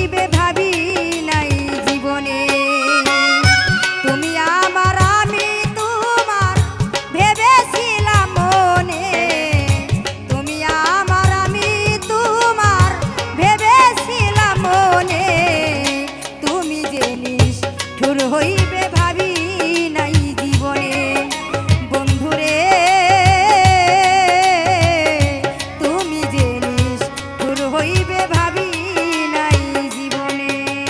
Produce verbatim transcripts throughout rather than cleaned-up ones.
হইবে ভাবি নাই জীবনে। তুমি আমার আমি তোমার ভেবেছিলাম মনে, তুমি আমার আমি তোমার ভেবেছিলাম মনে, তুমি যে নিষ্ঠুর হইবে ভাবি নাই জীবনে। বন্ধুরে তুমি যে নিষ্ঠুর হইবে ভাবি নাই জীবনে।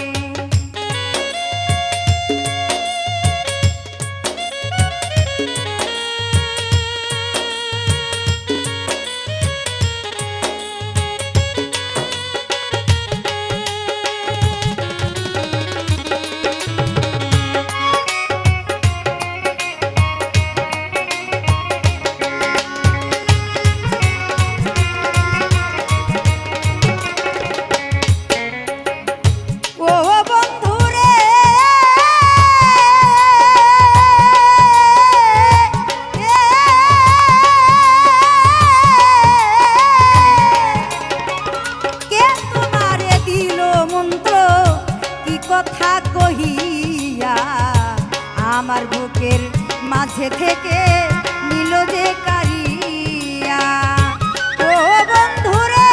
কথা কহিয়া আমার বুকের মাঝে থেকে নিল যে কারিয়া। ও বন্ধুরে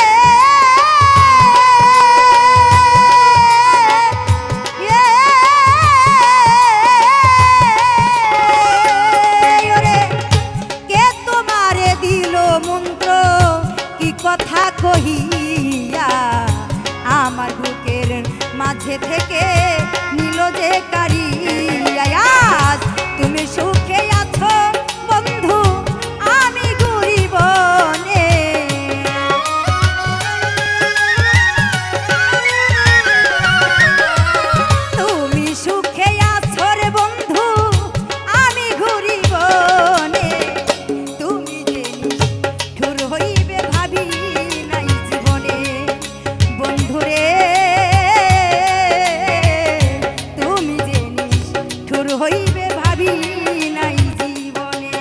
কে তোমারে দিল মন্ত্র, কি কথা কহিয়া আমার বুকের মাঝে থেকে নিল যে কারিয়া। আজ তুমি সুখে আছো বন্ধু, আমি গরিব বনে। তুমি সুখে আছো রে বন্ধু, আমি গরিব বনে। তুমি যে নিষ্ঠুর হইবে ভাবি নাই জীবনে। বন্ধুরে হইবে ভাবি নাই জীবনে।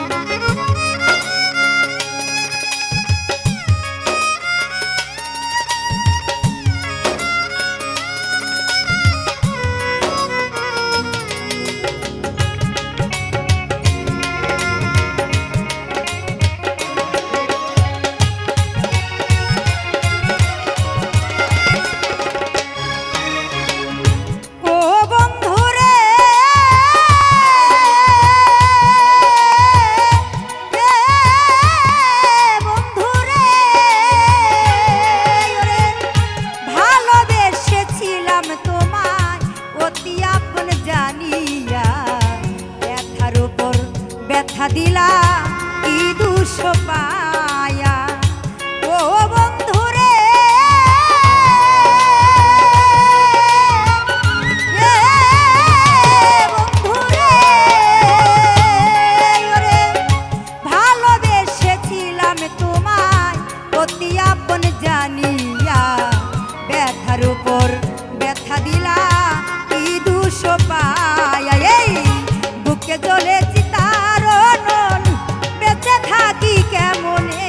ব্যথা দিলা কি দুষ পায়া। ও বন্ধুরে বন্ধুরে ভালোবেসেছিলাম তোমায় অতি আপন জানিয়া, ব্যথার উপর ব্যথা দিলা কি দুষ পায়া। এই বুকে জ্বলে বেঁচে থাকি কেমনে,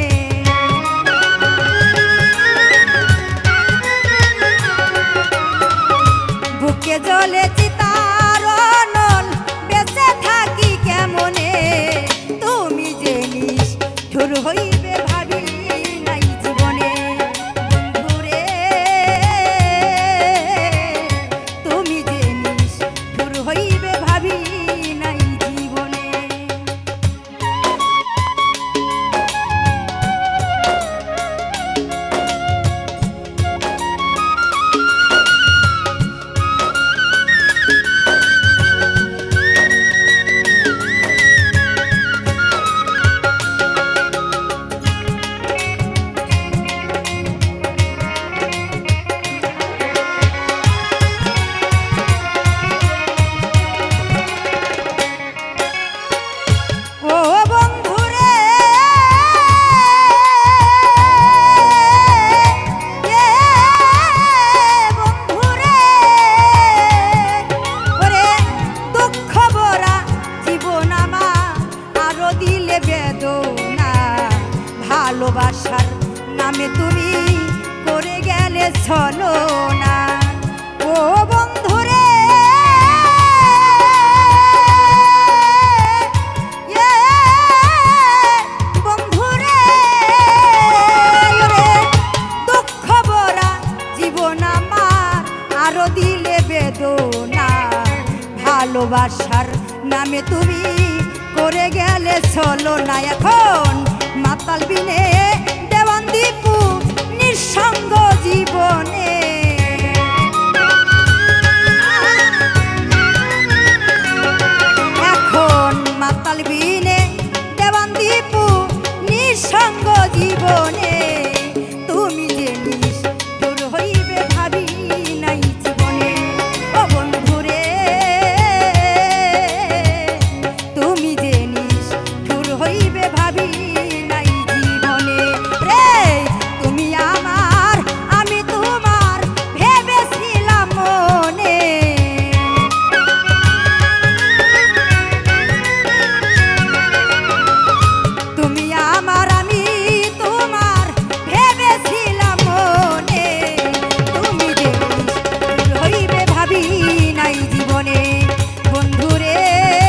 বুকে জ্বলে চিতার নল বেঁচে থাকি কেমনে। তুমি যে নিষ্ঠুর হইবে ভাবি নাই জীবনে। বন্ধুরে তুমি যে নিষ্ঠুর হইবে ভাবি নাই জীবনে। আরো দিলে বেদনা ভালোবাসার নামে তুমি করে গেলে চলো না এখন মাতাল বিনে দেওয়ান দীপু নিঃসঙ্গ জীবনে এখন মাতাল বিনে দেওয়ান দীপু নিঃসঙ্গ জীবনে তুমি যে নিষ্ঠুর হইবে ভাবি নাই জীবনে ও বন্ধুরে তুমি যে নিষ্ঠুর হইবে ভাবি নাই জীবনে রে তুমি আমার আমি তোমার ভেবেছিলাম মনে তুমি আমার আমি তোমার ভেবেছিলাম মনে তুমি যে নিষ্ঠুর হইবে ভাবি নাই জীবনে বন্ধুরে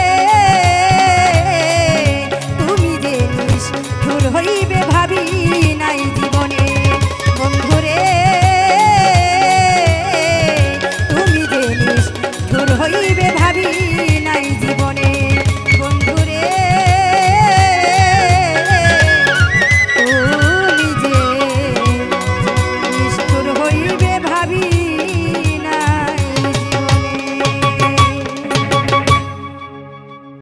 তুমি যে নিষ্ঠুর হইবে ভাবি নাই জীবনে বন্ধুরে তুমি যে নিষ্ঠুর হইবে ভাবি নাই জীবনে।